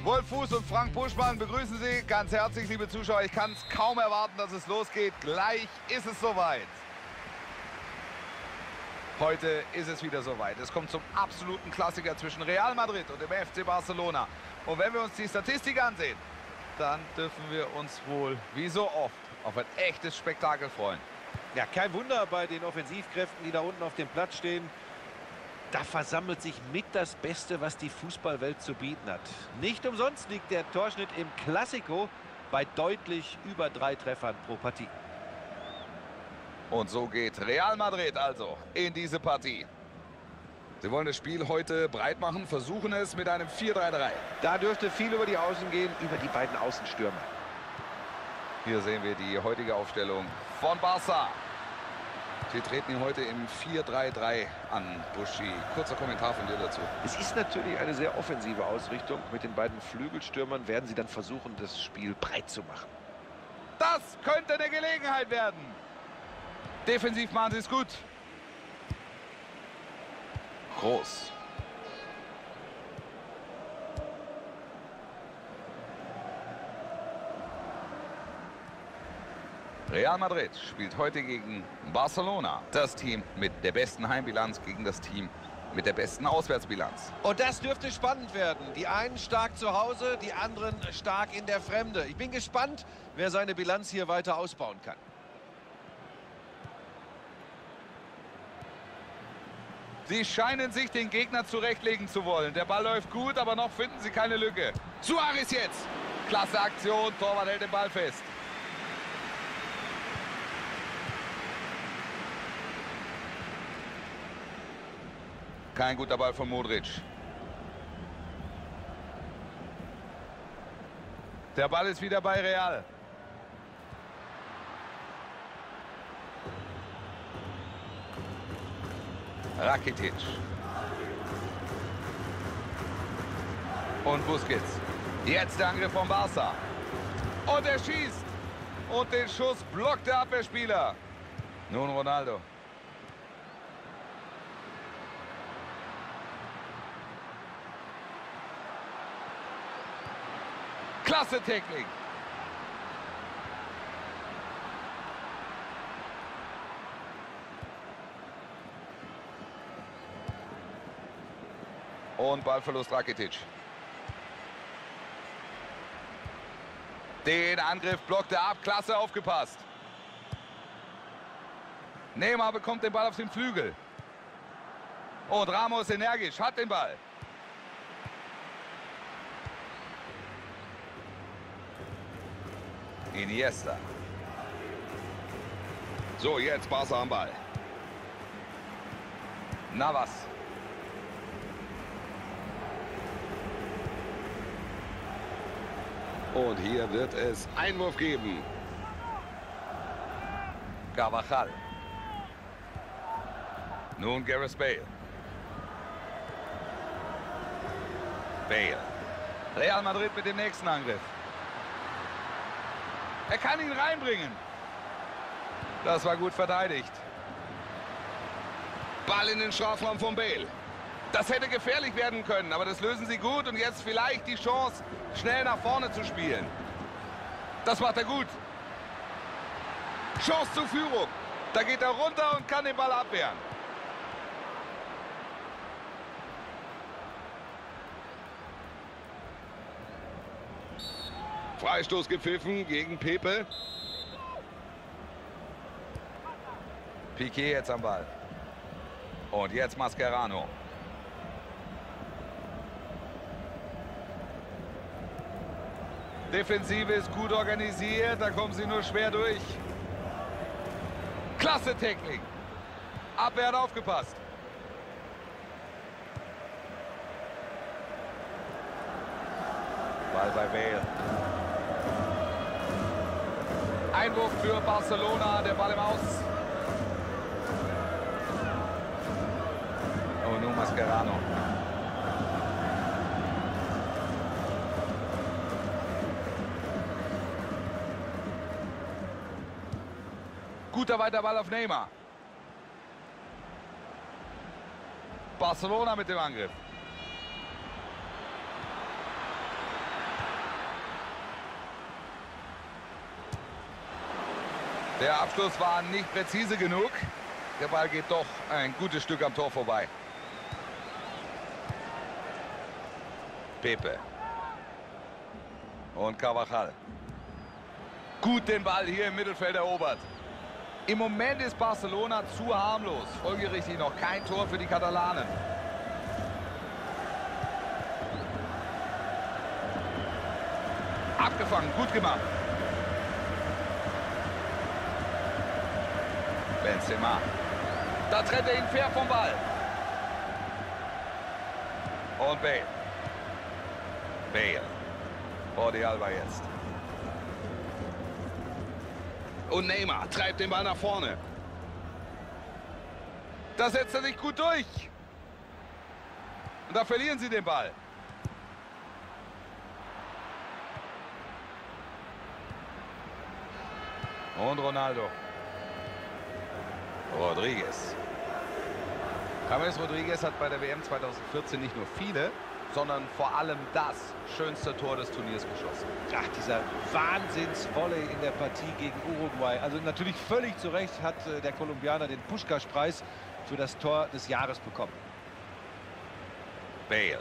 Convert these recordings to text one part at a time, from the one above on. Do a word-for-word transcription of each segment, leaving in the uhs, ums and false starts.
Wolf Fuß und Frank Buschmann begrüßen Sie ganz herzlich, liebe Zuschauer. Ich kann es kaum erwarten, dass es losgeht. Gleich ist es soweit. Heute ist es wieder soweit. Es kommt zum absoluten Klassiker zwischen Real Madrid und dem F C Barcelona. Und wenn wir uns die Statistik ansehen, dann dürfen wir uns wohl, wie so oft, auf ein echtes Spektakel freuen. Ja, kein Wunder bei den Offensivkräften, die da unten auf dem Platz stehen. Da versammelt sich mit das Beste, was die Fußballwelt zu bieten hat. Nicht umsonst liegt der Torschnitt im Clasico bei deutlich über drei Treffern pro Partie. Und so geht Real Madrid also in diese Partie. Sie wollen das Spiel heute breit machen, versuchen es mit einem vier drei drei. Da dürfte viel über die Außen gehen, über die beiden Außenstürmer. Hier sehen wir die heutige Aufstellung von Barca. Sie treten heute im vier drei drei an. Buschi, kurzer Kommentar von dir dazu. Es ist natürlich eine sehr offensive Ausrichtung. Mit den beiden Flügelstürmern werden sie dann versuchen, das Spiel breit zu machen. Das könnte eine Gelegenheit werden. Defensiv machen sie es gut. Groß. Real Madrid spielt heute gegen Barcelona. Das Team mit der besten Heimbilanz gegen das Team mit der besten Auswärtsbilanz. Und das dürfte spannend werden. Die einen stark zu Hause, die anderen stark in der Fremde. Ich bin gespannt, wer seine Bilanz hier weiter ausbauen kann. Sie scheinen sich den Gegner zurechtlegen zu wollen. Der Ball läuft gut, aber noch finden sie keine Lücke. Suarez jetzt. Klasse Aktion, Torwart hält den Ball fest. Kein guter Ball von Modric. Der Ball ist wieder bei Real. Rakitic. Und Busquets. Jetzt der Angriff von Barca. Und er schießt. Und den Schuss blockt der Abwehrspieler. Nun Ronaldo. Klasse Technik. Und Ballverlust Rakitic. Den Angriff blockt er ab. Klasse aufgepasst. Neymar bekommt den Ball auf den Flügel. Und Ramos energisch hat den Ball. Iniesta. So, jetzt Barca am Ball. Navas. Und hier wird es Einwurf geben. Carvajal. Nun Gareth Bale. Bale. Real Madrid mit dem nächsten Angriff. Er kann ihn reinbringen. Das war gut verteidigt. Ball in den Strafraum von Bale. Das hätte gefährlich werden können, aber das lösen sie gut. Und jetzt vielleicht die Chance, schnell nach vorne zu spielen. Das macht er gut. Chance zur Führung. Da geht er runter und kann den Ball abwehren. Freistoß gepfiffen gegen Pepe. Piqué jetzt am Ball. Und jetzt Mascherano. Defensive ist gut organisiert, da kommen sie nur schwer durch. Klasse Technik. Abwehr hat aufgepasst. Ball bei Bale. Einwurf für Barcelona, der Ball im Aus. Und nun Mascherano. Guter weiter Ball auf Neymar. Barcelona mit dem Angriff. Der Abschluss war nicht präzise genug. Der Ball geht doch ein gutes Stück am Tor vorbei. Pepe. Und Carvajal. Gut den Ball hier im Mittelfeld erobert. Im Moment ist Barcelona zu harmlos. Folgerichtig noch kein Tor für die Katalanen. Abgefangen, gut gemacht. Benzema. Da trennt er ihn fair vom Ball. Und Bale. Bale. Jordi Alba jetzt. Und Neymar treibt den Ball nach vorne. Da setzt er sich gut durch. Und da verlieren sie den Ball. Und Ronaldo. Rodriguez. James Rodriguez hat bei der W M zweitausendvierzehn nicht nur viele, sondern vor allem das schönste Tor des Turniers geschossen. Ach, dieser Wahnsinnsvolley in der Partie gegen Uruguay. Also natürlich völlig zu Recht hat äh, der Kolumbianer den Puskás-Preis für das Tor des Jahres bekommen. Bale.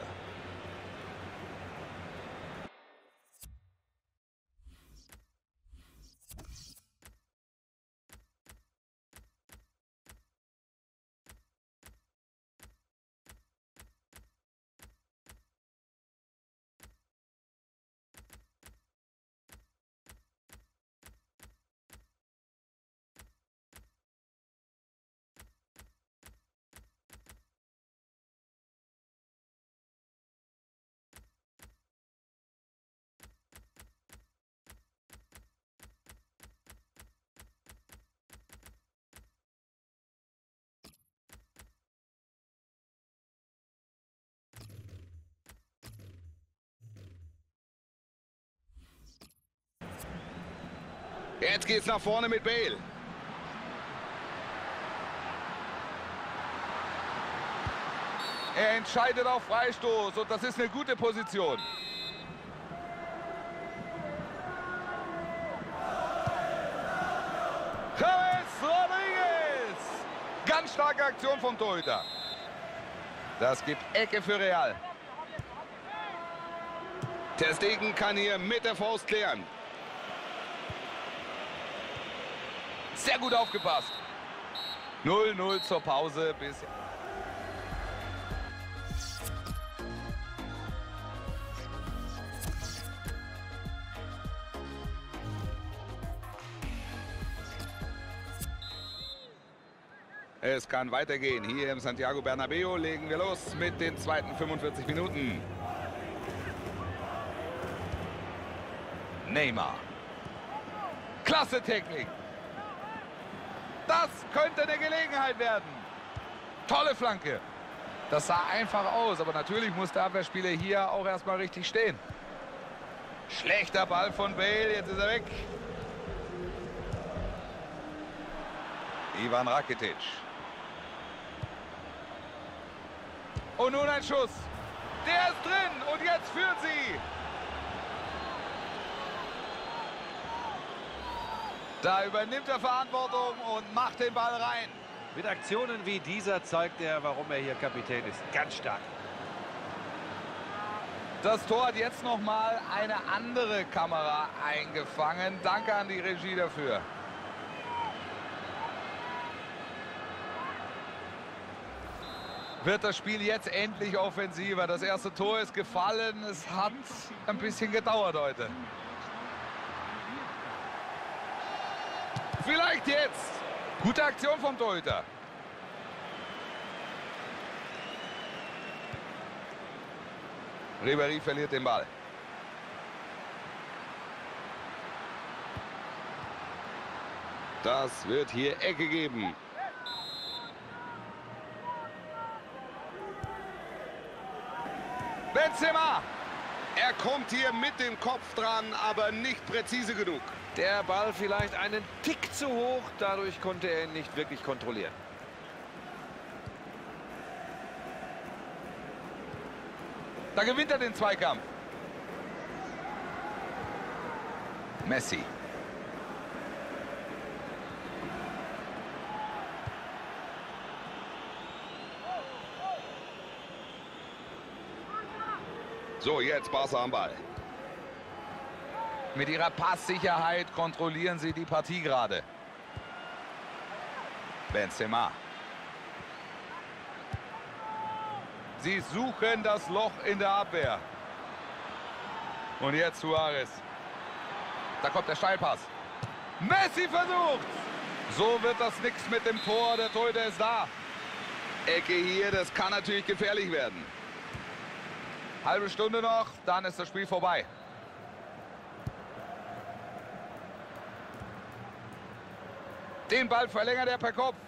Jetzt geht's nach vorne mit Bale. Er entscheidet auf Freistoß und das ist eine gute Position. James Rodriguez. Ganz starke Aktion vom Torhüter. Das gibt Ecke für Real. Ter Stegen kann hier mit der Faust klären. Sehr gut aufgepasst. null null zur Pause bis... Es kann weitergehen. Hier im Santiago Bernabéu legen wir los mit den zweiten fünfundvierzig Minuten. Neymar. Klasse Technik. Das könnte eine Gelegenheit werden. Tolle Flanke. Das sah einfach aus, aber natürlich muss der Abwehrspieler hier auch erstmal richtig stehen. Schlechter Ball von Bale, jetzt ist er weg. Ivan Rakitic. Und nun ein Schuss. Der ist drin und jetzt führen sie. Da übernimmt er Verantwortung und macht den Ball rein. Mit Aktionen wie dieser zeigt er, warum er hier Kapitän ist. Ganz stark. Das Tor hat jetzt noch mal eine andere Kamera eingefangen. Danke an die Regie dafür. Wird das Spiel jetzt endlich offensiver? Das erste Tor ist gefallen. Es hat ein bisschen gedauert heute. Vielleicht jetzt. Gute Aktion vom Torhüter. Ribéry verliert den Ball. Das wird hier Ecke geben. Benzema. Er kommt hier mit dem Kopf dran, aber nicht präzise genug. Der Ball vielleicht einen Tick zu hoch, dadurch konnte er ihn nicht wirklich kontrollieren. Da gewinnt er den Zweikampf. Messi. So, jetzt Barca am Ball. Mit ihrer Passsicherheit kontrollieren sie die Partie gerade. Benzema. Sie suchen das Loch in der Abwehr. Und jetzt Suarez. Da kommt der Steilpass. Messi versucht. So wird das nichts mit dem Tor. Der Torhüter ist da. Ecke hier, das kann natürlich gefährlich werden. Halbe Stunde noch, dann ist das Spiel vorbei. Den Ball verlängert er per Kopf.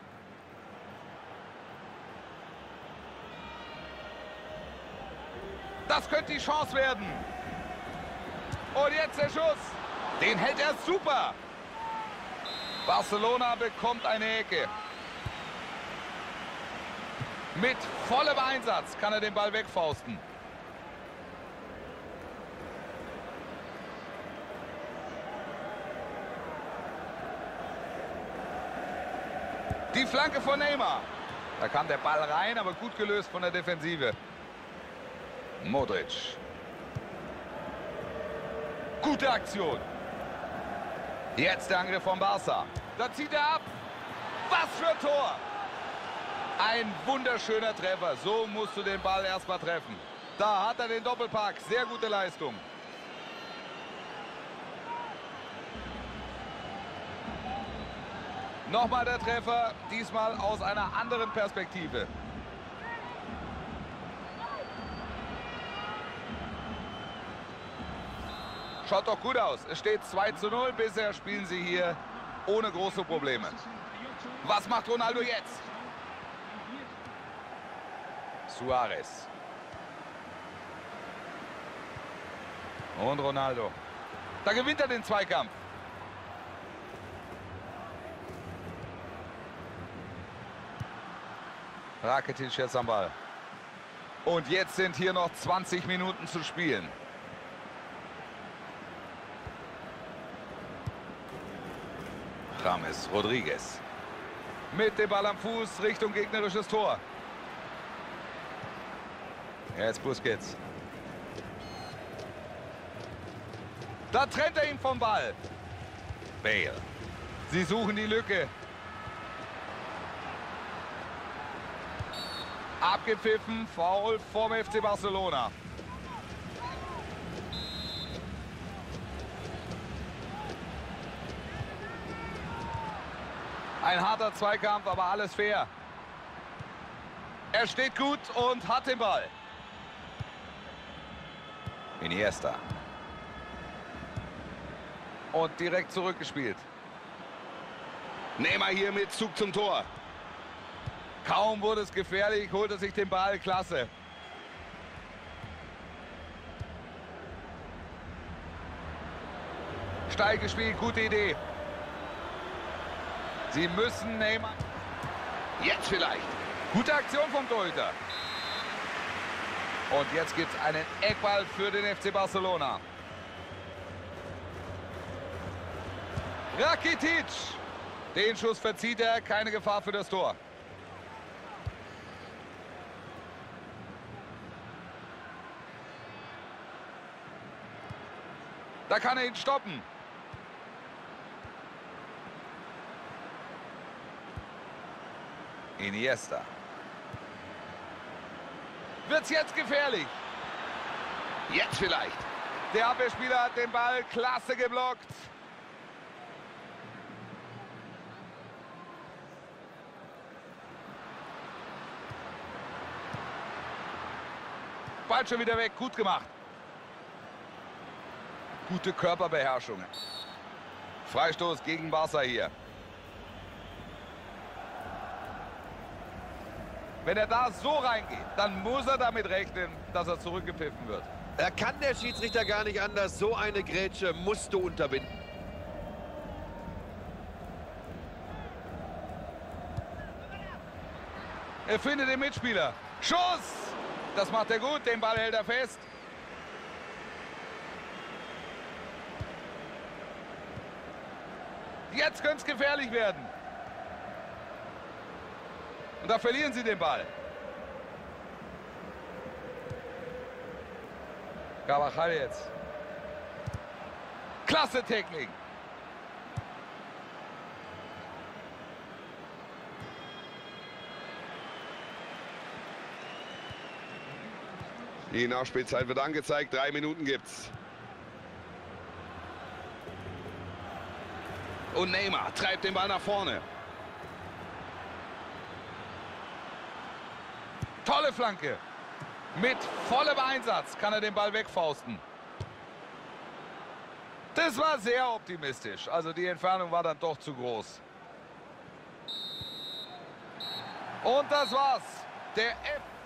Das könnte die Chance werden. Und jetzt der Schuss. Den hält er super. Barcelona bekommt eine Ecke. Mit vollem Einsatz kann er den Ball wegfausten. Die Flanke von Neymar. Da kam der Ball rein, aber gut gelöst von der Defensive. Modric. Gute Aktion. Jetzt der Angriff von Barca. Da zieht er ab. Was für ein Tor. Ein wunderschöner Treffer. So musst du den Ball erstmal treffen. Da hat er den Doppelpack. Sehr gute Leistung. Nochmal der Treffer. Diesmal aus einer anderen Perspektive. Schaut doch gut aus. Es steht zwei zu null. Bisher spielen sie hier ohne große Probleme. Was macht Ronaldo jetzt? Suarez. Und Ronaldo. Da gewinnt er den Zweikampf. Rakitic jetzt am Ball. Und jetzt sind hier noch zwanzig Minuten zu spielen. James Rodriguez. Mit dem Ball am Fuß Richtung gegnerisches Tor. Jetzt Busquets. Da trennt er ihn vom Ball. Bale. Sie suchen die Lücke. Abgepfiffen, Foul vom F C Barcelona. Ein harter Zweikampf, aber alles fair. Er steht gut und hat den Ball. Iniesta. Und direkt zurückgespielt. Neymar hier mit Zug zum Tor. Kaum wurde es gefährlich, holt er sich den Ball. Klasse. Steil gespielt, gute Idee. Sie müssen Neymar... Jetzt vielleicht. Gute Aktion vom Torhüter. Und jetzt gibt es einen Eckball für den F C Barcelona. Rakitic. Den Schuss verzieht er, keine Gefahr für das Tor. Da kann er ihn stoppen. Iniesta. Wird's jetzt gefährlich? Jetzt vielleicht. Der Abwehrspieler hat den Ball klasse geblockt. Ball schon wieder weg, gut gemacht. Gute Körperbeherrschung. Freistoß gegen Barca hier. Wenn er da so reingeht, dann muss er damit rechnen, dass er zurückgepfiffen wird. Da kann der Schiedsrichter gar nicht anders. So eine Grätsche musst du unterbinden. Er findet den Mitspieler. Schuss! Das macht er gut, den Ball hält er fest. Jetzt könnte es gefährlich werden. Und da verlieren sie den Ball. Carvajal jetzt. Klasse Technik. Die Nachspielzeit wird angezeigt. Drei Minuten gibt's. Und Neymar treibt den Ball nach vorne. Tolle Flanke. Mit vollem Einsatz kann er den Ball wegfausten. Das war sehr optimistisch. Also die Entfernung war dann doch zu groß. Und das war's. Der F